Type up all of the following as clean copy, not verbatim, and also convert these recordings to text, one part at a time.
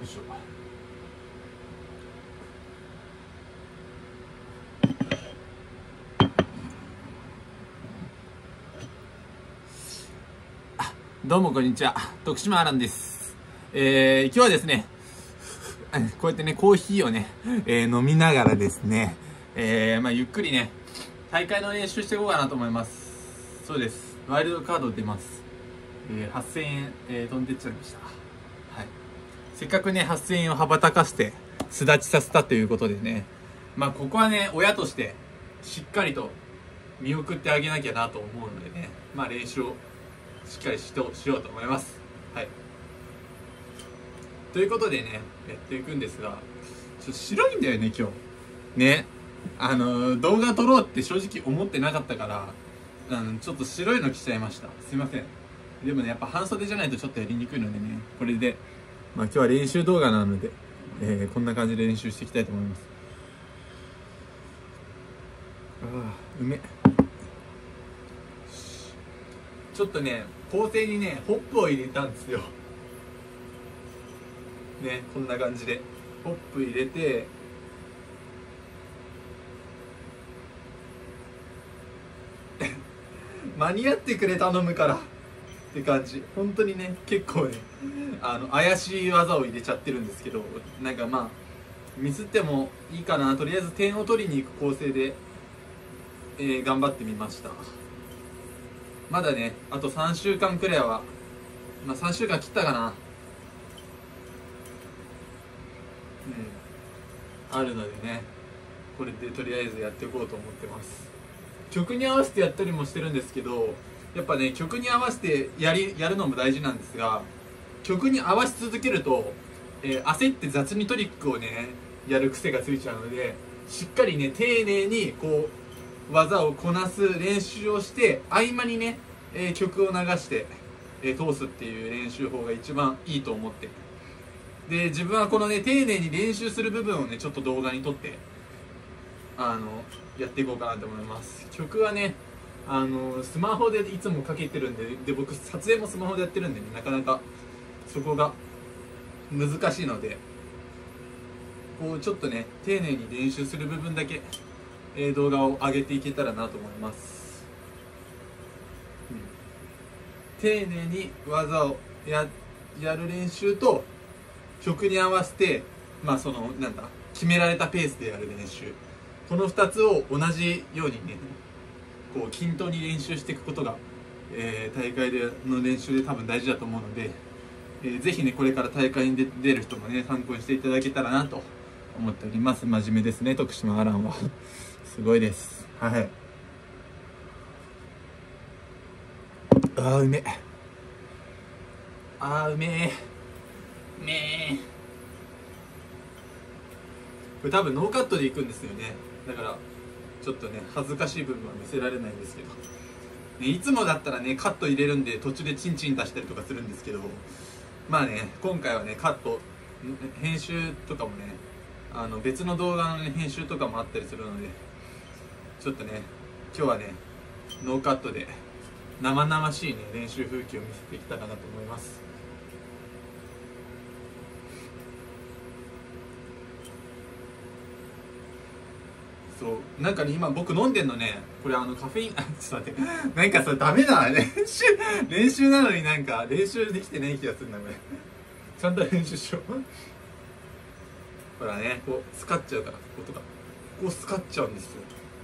いしょ。どうもこんにちは、徳島アランです。今日はですね、こうやってねコーヒーをね、飲みながらですね、ゆっくりね大会の練習していこうかなと思います。そうです、ワイルドカード出ます。8000円、飛んでっちゃいました。はい、せっかくね8000円を羽ばたかして巣立ちさせたということでね、ここはね親としてしっかりと見送ってあげなきゃなと思うのでね、練習をしっかりしようと思います。はい、ということでねやっていくんですが、ちょっと白いんだよね今日ね。動画撮ろうって正直思ってなかったから、ちょっと白いの着ちゃいました。すいません。でもねやっぱ半袖じゃないとちょっとやりにくいのでね、これで今日は練習動画なので、こんな感じで練習していきたいと思います。うめ。ちょっとね構成にねホップを入れたんですよね。こんな感じでホップ入れて、間に合ってくれ頼むからって感じ。本当にね結構ね怪しい技を入れちゃってるんですけど、ミスってもいいかな、とりあえず点を取りに行く構成で、頑張ってみました。まだねあと3週間くらいは、3週間切ったかな、あるのでね、これでとりあえずやっていこうと思ってます。曲に合わせてやったりもしてるんですけど、やっぱね曲に合わせてやるのも大事なんですが、曲に合わせ続けると、焦って雑にトリックをねやる癖がついちゃうので、しっかりね丁寧にこう技をこなす練習をして、合間にね、曲を流して、通すっていう練習法が一番いいと思って、で自分はこのね丁寧に練習する部分をねちょっと動画に撮ってやっていこうかなと思います。曲はねスマホでいつもかけてるんで、僕撮影もスマホでやってるんでね、なかなかそこが難しいので、こうちょっとね丁寧に練習する部分だけ、動画を上げていけたらなと思います。丁寧に技をやる練習と、曲に合わせて決められたペースでやる練習、この2つを同じようにねこう均等に練習していくことが、大会の練習で多分大事だと思うので、ぜひねこれから大会に出る人もね参考にしていただけたらなと思っております。真面目ですね徳島アランはすごいです。はい、うめえ、うめえこれ多分ノーカットでいくんですよね。だからちょっとね恥ずかしい部分は見せられないんですけど、ね、いつもだったらねカット入れるんで途中でチンチン出したりとかするんですけど、今回はねカット編集とかもね別の動画の、ね、編集とかもあったりするので、ちょっとね今日はねノーカットで生々しいね練習風景を見せていきたらなと思います。そう今僕飲んでんのね、これカフェインちょっと待ってそれダメだ、練習なのに練習できてない気がするなこれちゃんと練習しようほらねこうスカっちゃうから、こことかここスカっちゃうんですよ。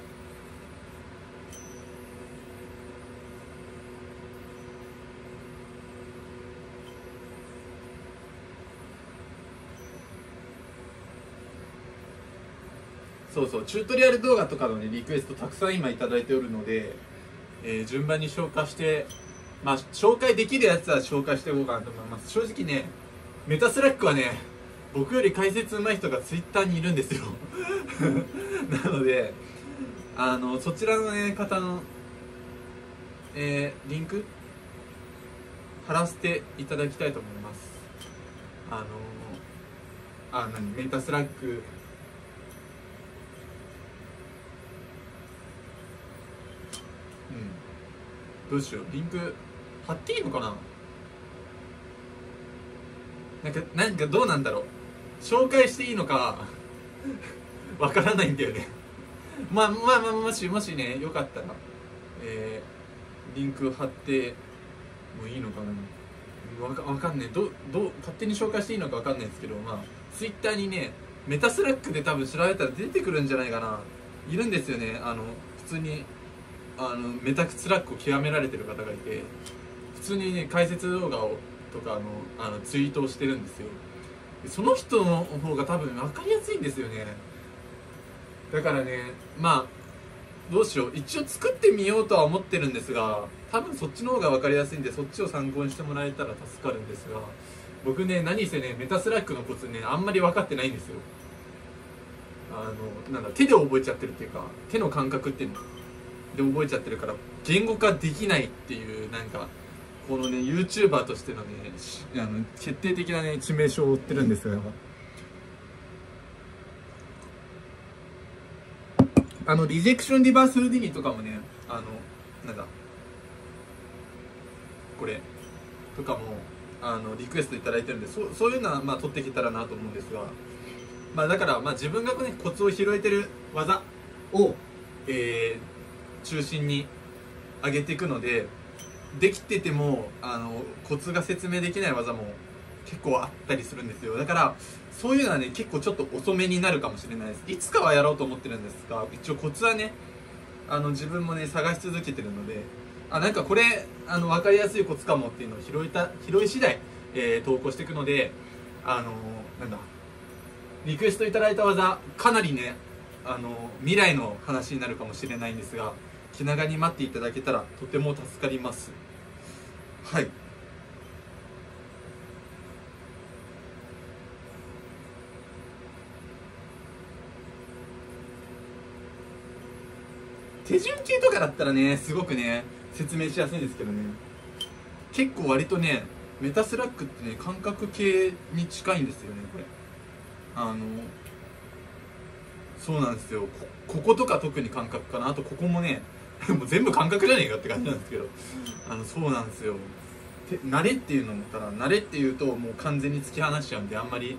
そうチュートリアル動画とかのねリクエストたくさん今いただいておるので、順番に紹介して、紹介できるやつは紹介していこうかなと思います。正直ねメタスラックはね僕より解説上手い人がツイッターにいるんですよなのでそちらの、ね、方の、リンク貼らせていただきたいと思います。メタスラックどうしよう、リンク貼っていいのかな。 なんかどうなんだろう、紹介していいのかわからないんだよね。もしねよかったら、リンク貼ってもいいのかな、わかんない、どう勝手に紹介していいのかわかんないですけど、ツイッターにねメタスラックで多分調べたら出てくるんじゃないかな。いるんですよね、普通にメタスラックを極められてる方がいて、普通にね解説動画をとかツイートをしてるんですよ。その人の方が多分分かりやすいんですよね。だからね、どうしよう、一応作ってみようとは思ってるんですが、多分そっちの方が分かりやすいんで、そっちを参考にしてもらえたら助かるんですが、僕ね何せねメタスラックのコツねあんまり分かってないんですよ。手で覚えちゃってるっていうか、手の感覚っていうので覚えちゃってるから、言語化できないっていう、このね YouTuber としてのね決定的なね致命傷を負ってるんですよ。リジェクションリバースフーディニとかもね、これとかもリクエストいただいてるんで、そういうのは取っていけたらなと思うんですが、だから自分がねコツを拾えてる技を、中心に上げていくので、できててもコツが説明できない技も結構あったりするんですよ。だからそういうのはね結構ちょっと遅めになるかもしれないです。いつかはやろうと思ってるんですが、一応コツはね自分もね探し続けてるので、これ分かりやすいコツかもっていうのを拾い次第、投稿していくので、リクエストいただいた技かなりね未来の話になるかもしれないんですが、気長に待っていただけたらとても助かります。はい。手順系とかだったらねすごくね説明しやすいんですけどね、結構割とねメタスラックってね感覚系に近いんですよね。これそうなんですよ。こことか特に感覚かな。あとここもねもう全部感覚じゃねえかって感じなんですけど、そうなんですよ。慣れっていうのも慣れっていうともう完全に突き放しちゃうんで、あんまり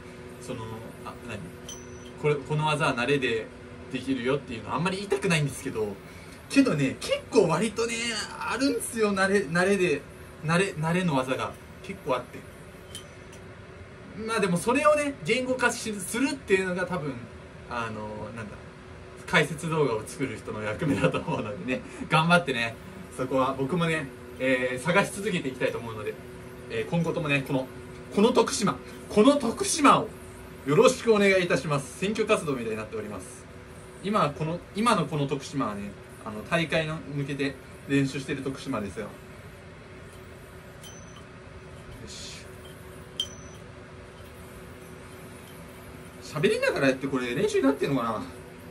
この技は慣れでできるよっていうのはあんまり言いたくないんですけど、結構割とねあるんですよ、慣れの技が結構あって、でもそれをね言語化するっていうのが多分解説動画を作る人の役目だと思うのでね、頑張ってねそこは僕もね、探し続けていきたいと思うので、今後ともねこの徳島をよろしくお願いいたします。選挙活動みたいになっております。今のこの徳島はね大会に向けて練習している徳島ですよ。よし、喋りながらやってこれ練習になってるのかな。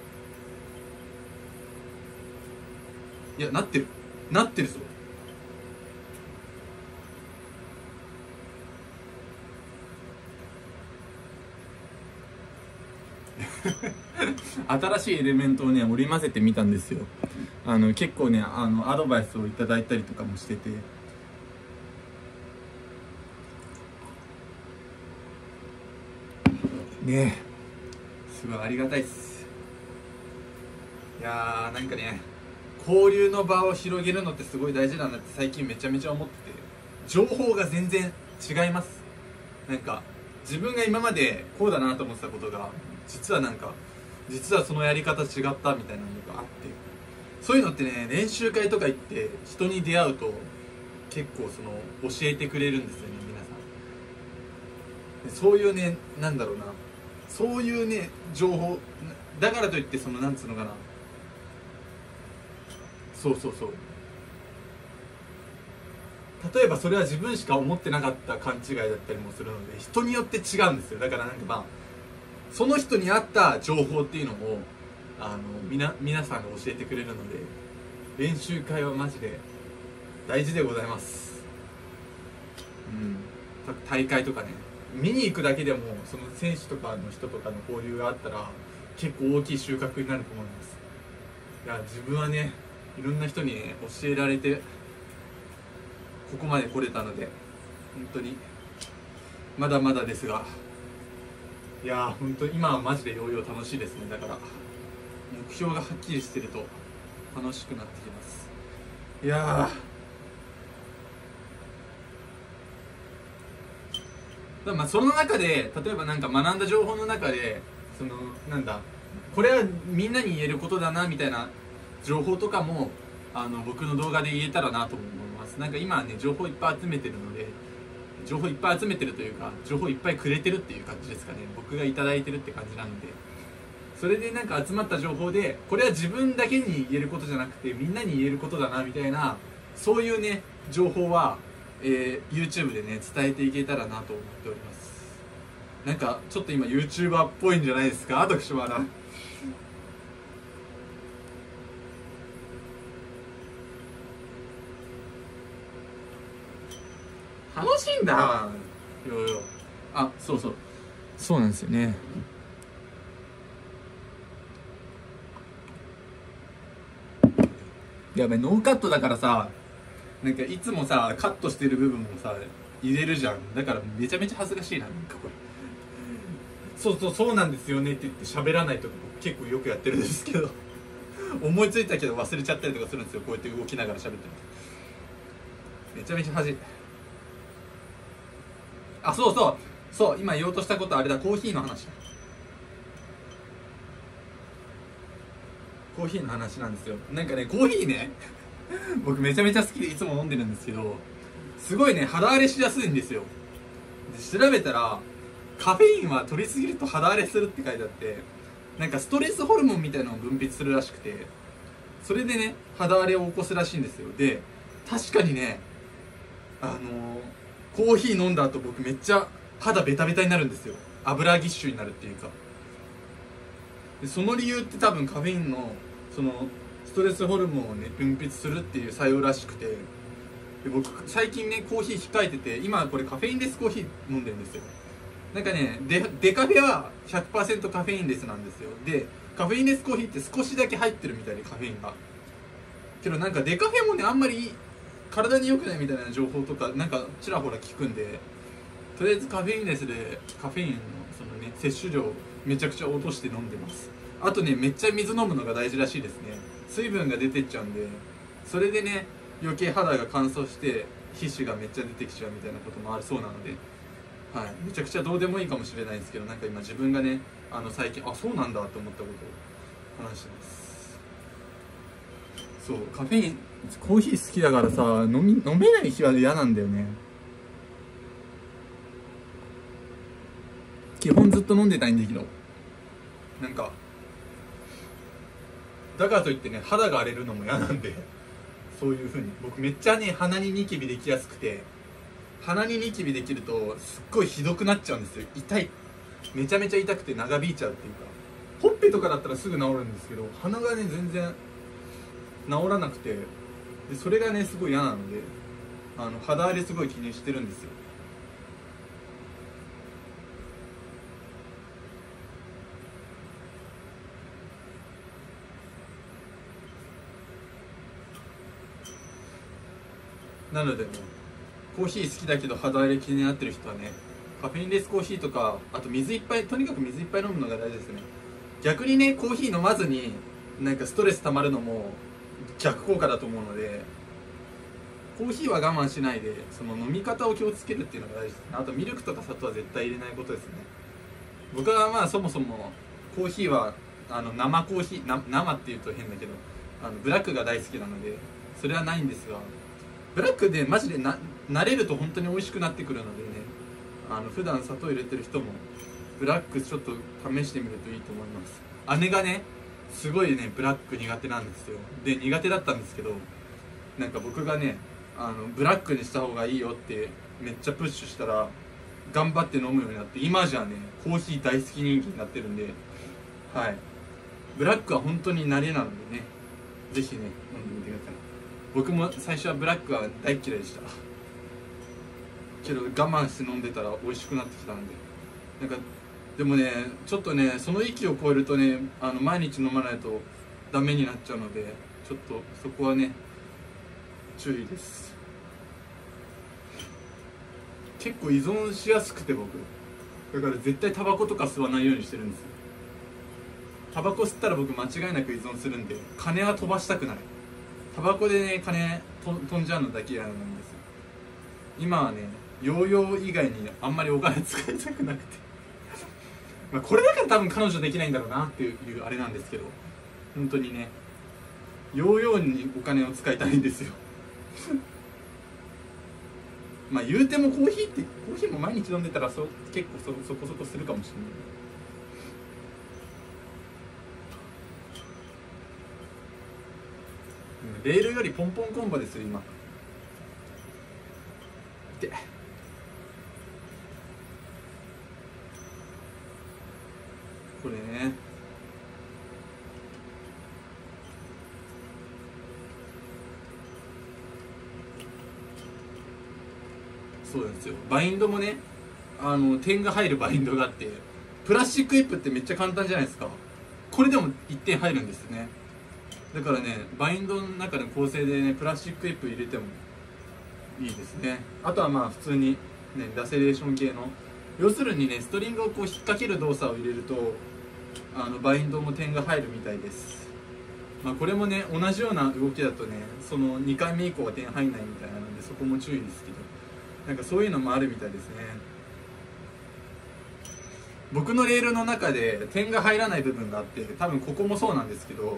いやなってるぞ。新しいエレメントをね織り交ぜてみたんですよ。結構ねアドバイスをいただいたりとかもしてて、ねすごいありがたいっす。いやーね交流の場を広げるのってすごい大事なんだって最近めちゃめちゃ思ってて、情報が全然違います。自分が今までこうだなと思ってたことが実はそのやり方違ったみたいなのがあって、そういうのってね練習会とか行って人に出会うと結構教えてくれるんですよね、皆さん。そういうねそういうね情報だからといってなんつうのかな、そう例えばそれは自分しか思ってなかった勘違いだったりもするので、人によって違うんですよ。だからその人に合った情報っていうのを皆さんが教えてくれるので、練習会はマジで大事でございます。大会とかね見に行くだけでもその選手とかの人とかの交流があったら結構大きい収穫になると思います。いや自分はねいろんな人に、ね、教えられてここまで来れたので本当にまだまだですが、いやー本当今はマジでヨーヨー楽しいですね。だから目標がはっきりしてると楽しくなってきます。いやまあその中で例えばなんか学んだ情報の中でそのなんだこれはみんなに言えることだなみたいな情報とかも僕の動画で言えたらなと思います。なんか今はね情報いっぱい集めてるので、情報いっぱい集めてるというか情報いっぱいくれてるっていう感じですかね。僕がいただいてるって感じなので、それでなんか集まった情報でこれは自分だけに言えることじゃなくてみんなに言えることだなみたいな、そういうね情報は、YouTube でね伝えていけたらなと思っております。なんかちょっと今 YouTuber っぽいんじゃないですか徳島アナ。楽しいんだヨーヨー。あ、そうなんですよね。やばい、ノーカットだからさ、なんかいつもさカットしてる部分もさ入れるじゃん。だからめちゃめちゃ恥ずかしいな。なんかこれそうなんですよねって言って喋らないとか結構よくやってるんですけど思いついたけど忘れちゃったりとかするんですよ。こうやって動きながら喋ってるとめちゃめちゃ恥。あ、そう今言おうとしたことあれだ、コーヒーの話だ。コーヒーの話なんですよ。なんかねコーヒーね僕めちゃめちゃ好きでいつも飲んでるんですけど、すごいね肌荒れしやすいんですよ。で調べたらカフェインは取りすぎると肌荒れするって書いてあって、なんかストレスホルモンみたいなのを分泌するらしくて、それでね肌荒れを起こすらしいんですよ。で確かにねコーヒー飲んだ後僕めっちゃ肌ベタベタになるんですよ。油ぎっしゅになるっていうか。でその理由って多分カフェインのそのストレスホルモンをね分泌するっていう作用らしくて、で僕最近ねコーヒー控えてて、今これカフェインレスコーヒー飲んでるんですよ。なんかねデカフェは 100% カフェインレスなんですよ。でカフェインレスコーヒーって少しだけ入ってるみたいで、カフェインがけどなんかデカフェもねあんまり体に良くないみたいな情報とかなんかちらほら聞くんで、とりあえずカフェインレスでカフェインのそのね摂取量めちゃくちゃ落として飲んでます。あとねめっちゃ水飲むのが大事らしいですね。水分が出てっちゃうんで、それでね余計肌が乾燥して皮脂がめっちゃ出てきちゃうみたいなこともあるそうなので、はい、めちゃくちゃどうでもいいかもしれないですけど、なんか今自分がね最近そうなんだと思ったことを話してます。そうカフェインコーヒー好きだからさ飲めない日は嫌なんだよね。基本ずっと飲んでたいんだけど、なんかだからといってね肌が荒れるのも嫌なんで、そういう風に僕めっちゃね鼻にニキビできやすくて、鼻にニキビできるとすっごいひどくなっちゃうんですよ。痛い、めちゃめちゃ痛くて長引いちゃうっていうか、ほっぺとかだったらすぐ治るんですけど鼻がね全然治らなくて、でそれがねすごい嫌なので肌荒れすごい気にしてるんですよ。なのでねコーヒー好きだけど肌荒れ気になってる人はねカフェインレスコーヒーとか、あと水いっぱい、とにかく水いっぱい飲むのが大事ですね。逆にねコーヒー飲まずになんかストレス溜まるのも逆効果だと思うので、コーヒーは我慢しないでその飲み方を気をつけるっていうのが大事ですね。あとミルクとか砂糖は絶対入れないことですね。僕はまあそもそもコーヒーは生コーヒー生っていうと変だけどブラックが大好きなのでそれはないんですが、ブラックでマジで慣れると本当に美味しくなってくるのでね、普段砂糖入れてる人もブラックちょっと試してみるといいと思います。姉がねすごいねブラック苦手なんですよ。で苦手だったんですけど、なんか僕がねブラックにした方がいいよってめっちゃプッシュしたら頑張って飲むようになって、今じゃねコーヒー大好き人気になってるんで、はい、ブラックは本当に慣れなのでね、ぜひね飲んでみてください。僕も最初はブラックは大嫌いでしたけど我慢して飲んでたら美味しくなってきたんで、なんかでもねちょっとねその域を超えるとね毎日飲まないとダメになっちゃうので、ちょっとそこはね注意です。 結構依存しやすくて、僕だから絶対タバコとか吸わないようにしてるんですよ。タバコ吸ったら僕間違いなく依存するんで、金は飛ばしたくない。タバコでね金飛んじゃうのだけ嫌なんですよ。今はねヨーヨー以外にあんまりお金使いたくなくてまあこれだから多分彼女できないんだろうなっていうあれなんですけど、本当にねヨーヨーにお金を使いたいんですよまあ言うてもコーヒーも毎日飲んでたら結構そこそこするかもしれない。レールよりポンポンコンボですよ今。でこれねそうなんですよ。バインドもね点が入るバインドがあって、プラスチックエップってめっちゃ簡単じゃないですか。これでも1点入るんですね。だからねバインドの中の構成でねプラスチックエップ入れてもいいですね。あとはまあ普通にねラセレーション系の、要するにねストリングをこう引っ掛ける動作を入れるとバインドも点が入るみたいです。まあこれもね同じような動きだとねその2回目以降は点入んないみたいなので、そこも注意ですけど、なんかそういうのもあるみたいですね。僕のレールの中で点が入らない部分があって、多分ここもそうなんですけど、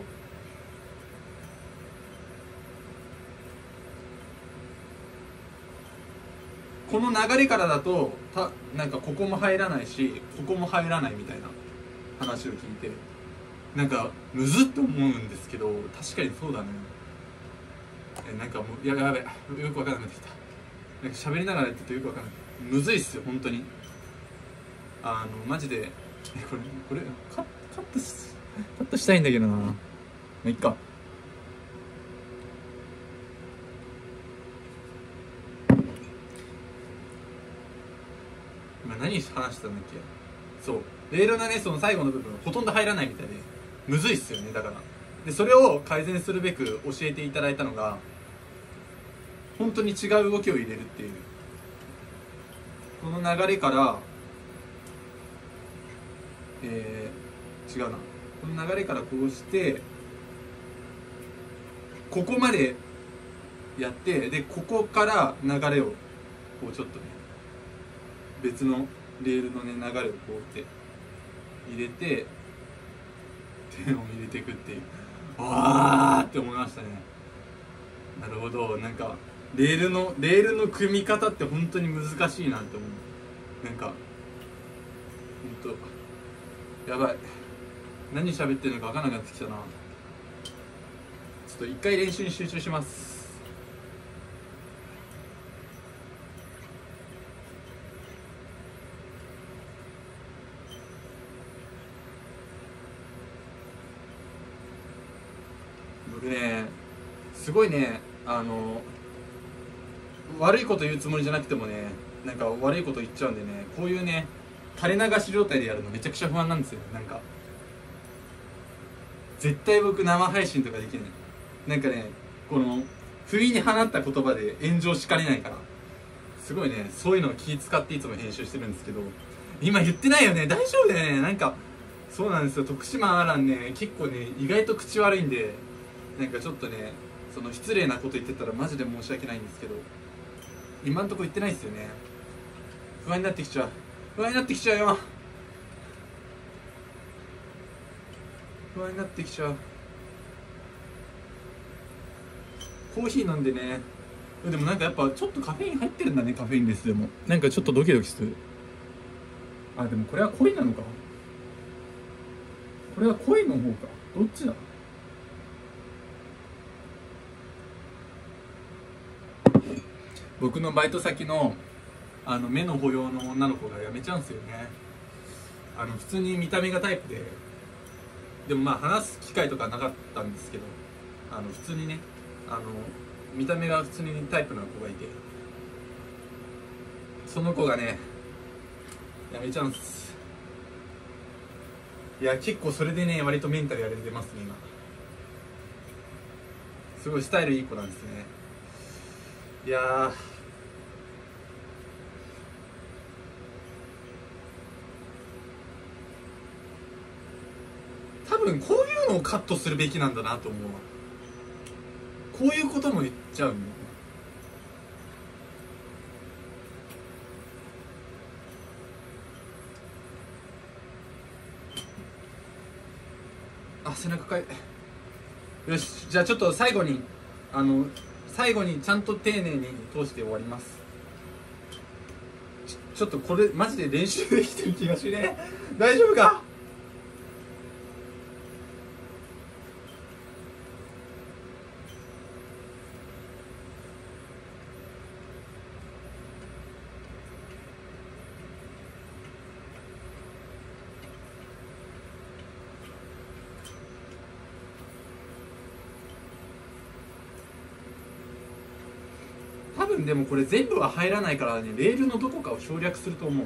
この流れからだとなんかここも入らないしここも入らないみたいな話を聞いて、なんかむずっと思うんですけど、確かにそうだね。なんかもうやべよく分からなくなってきた。なんか喋りながらやってるとよく分からない。むずいっすよ本当に。マジでこれカットしたいんだけどな。まあいっか。今何話してたんだっけ。そうレールのねその最後の部分ほとんど入らないみたいでむずいっすよね。だからでそれを改善するべく教えていただいたのが、本当に違う動きを入れるっていう、この流れから違うな、この流れからこうしてここまでやって、でここから流れをこうちょっとね別のレールのね流れをこうやって入れて点を入れていくっていう、わーって思いましたね。なるほど。なんかレールの組み方って本当に難しいなって思う。なんか本当やばい、何喋ってるのか分からなくなってきたな。ちょっと一回練習に集中します。僕ねすごいね悪いこと言うつもりじゃなくてもねなんか悪いこと言っちゃうんでね、こういうね垂れ流し状態でやるのめちゃくちゃ不安なんですよ。なんか絶対僕生配信とかできない。なんかねこの不意に放った言葉で炎上しかねないから、すごいねそういうのを気使っていつも編集してるんですけど、今言ってないよね、大丈夫だよね。なんかそうなんですよ、徳島アランね結構ね意外と口悪いんで、なんかちょっとねその失礼なこと言ってたらマジで申し訳ないんですけど、今んとこ言ってないですよね。不安になってきちゃうよ。不安になってきちゃう。コーヒー飲んでね。でもなんかやっぱちょっとカフェイン入ってるんだね。カフェインです。でもなんかちょっとドキドキする。あ、でもこれは恋なのか、これは恋の方か、どっちだ。僕のバイト先の目の保養の女の子が辞めちゃうんですよね。普通に見た目がタイプでもまあ話す機会とかなかったんですけど、普通にね見た目が普通にタイプの子がいて、その子がね辞めちゃうんです。いや結構それでね割とメンタルやれてますね今。すごいスタイルいい子なんですね。いや分こういうのをカットするべきなんだなと思うわ。こういうことも言っちゃうんだよ。あ、背中かい。よし、じゃあちょっと最後にちゃんと丁寧に通して終わります。ちょっとこれマジで練習できてる気がしねえ。大丈夫か。多分でもこれ全部は入らないからね、レールのどこかを省略すると思う。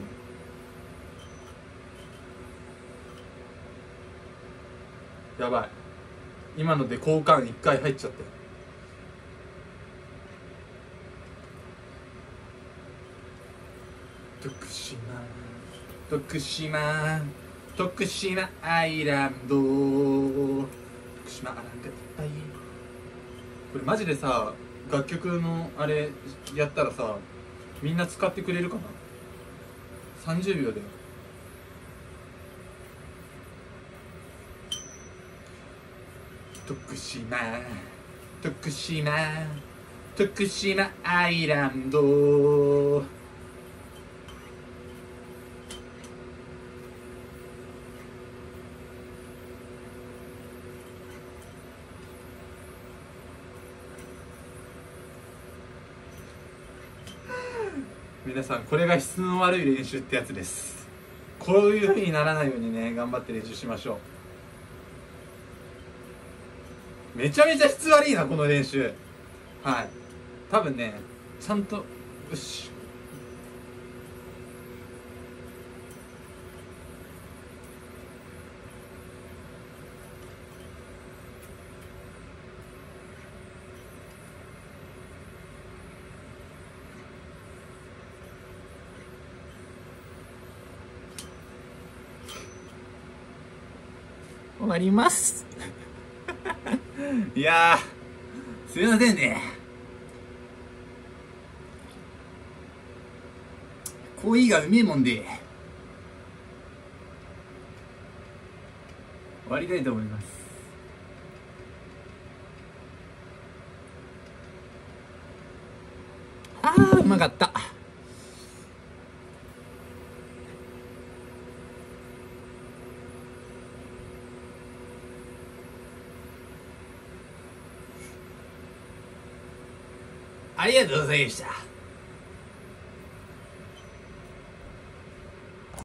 やばい、今ので交換1回入っちゃったよ。徳島アイランド、徳島アイランドいっぱい。これマジでさ、楽曲のあれやったらさ、みんな使ってくれるかな。30秒だよ。徳島アイランド。皆さん、これが質の悪い練習ってやつです。こういう風にならないようにね、頑張って練習しましょう。めちゃめちゃ質悪いなこの練習。はい、多分ね、ちゃんと、よし、終わりますいやー、すいませんね。コーヒーがうめえもんで終わりたいと思います。あー、うまかった。ありがとうございました。